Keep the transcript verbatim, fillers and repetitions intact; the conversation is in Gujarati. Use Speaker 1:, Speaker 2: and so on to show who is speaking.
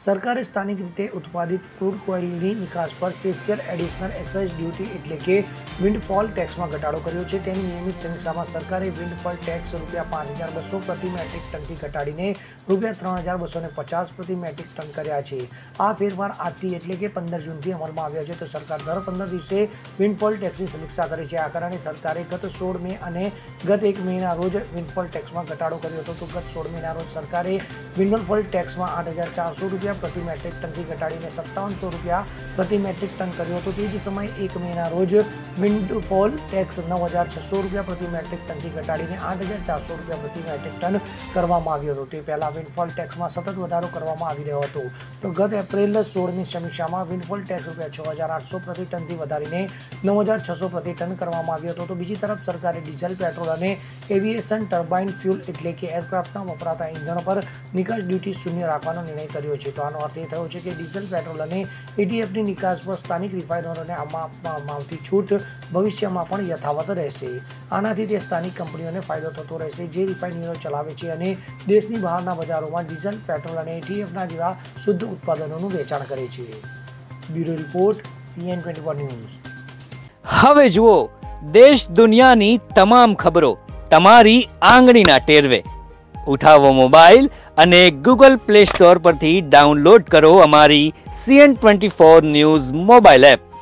Speaker 1: સરકારે સ્થાનિક રીતે ઉત્પાદિત ક્રૂડ ઓઇલની નિકાસ પર સ્પેશિયલ એડિશનલ એક્સાઇઝ ડ્યુટી એટલે કે વિન્ડફોલ ટેક્સમાં ઘટાડો કર્યો છે। તેની નિયમિત સમીક્ષામાં સરકારે વિન્ડફોલ ટેક્સ રૂપિયા પાંચ હજાર બસો પ્રતિ મેટ્રિક ટનથી ઘટાડીને રૂપિયા ત્રણ હજાર બસો ને પચાસ પ્રતિ મેટ્રિક ટન કર્યા છે। આ ફેરફાર આજથી એટલે કે પંદર જૂનથી અમલમાં આવ્યા છે। તો સરકાર દર પંદર દિવસે વિન્ડફોલ ટેક્સની સમીક્ષા કરે છે। આ કારણે સરકારે ગત સોળ મે અને ગત એક મેના રોજ વિન્ડફોલ ટેક્સમાં ઘટાડો કર્યો હતો। તો ગત સોળ મેના રોજ સરકારે વિન્ડફોલ ટેક્સમાં આઠ હજાર ચારસો રૂપિયા પ્રતિ મેટ્રિક ટનથી ઘટાડીને સત્તાવનસો રૂપિયા પ્રતિ મેટ્રિક ટન કર્યો હતો। તે જ સમયે એક મેના રોજ વિન્ડફોલ ટેક્સ નવ હજાર છસો રૂપિયા પ્રતિ મેટ્રિક ટનથી ઘટાડીને આઠ હજાર ચારસો રૂપિયા પ્રતિ મેટ્રિક ટન કરવામાં આવ્યો હતો। તે પહેલા વિન્ડફોલ ટેક્સમાં સતત વધારો કરવામાં આવી રહ્યો હતો। તો ગત એપ્રિલ સોળની સમીક્ષામાં વિન્ડફોલ ટેક્સ રૂપિયા છ હજાર આઠસો પ્રતિ ટનથી વધારીને નવ હજાર છસો પ્રતિ ટન કરવામાં આવ્યો હતો। તો બીજી તરફ સરકારે ડીઝલ, પેટ્રોલ અને એવિએશન ટર્બાઇન ફ્યુલ એટલે કે એરક્રાફ્ટમાં વપરાતા ઇંધણ પર નિકાસ ડ્યુટી શૂન્ય રાખવાનો નિર્ણય કર્યો છે। તો આનો અર્થ એ થયો છે કે ડીઝલ, પેટ્રોલ અને એટીએફની નિકાસ પર સ્થાનિક રિફાઇનરોને આપવામાં આવતી છૂટ ભવિષ્યમાં પણ યથાવત રહેશે। આનાથી તે સ્થાનિક કંપનીઓને ફાયદો થતો રહેશે જે રિફાઇનરીઓ ચલાવે છે અને દેશની બહારના બજારોમાં ડીઝલ, પેટ્રોલ અને એટીએફના જેવા શુદ્ધ ઉત્પાદનોનું વેચાણ કરે છે। Bureau report C N twenty four news.
Speaker 2: હવે જુઓ દેશ દુનિયાની તમામ ખબરો તમારી આંગળીના ટેરવે। ઉઠાવો મોબાઈલ અને ગૂગલ પ્લે સ્ટોર પરથી ડાઉનલોડ કરો અમારી C N twenty four news mobile app.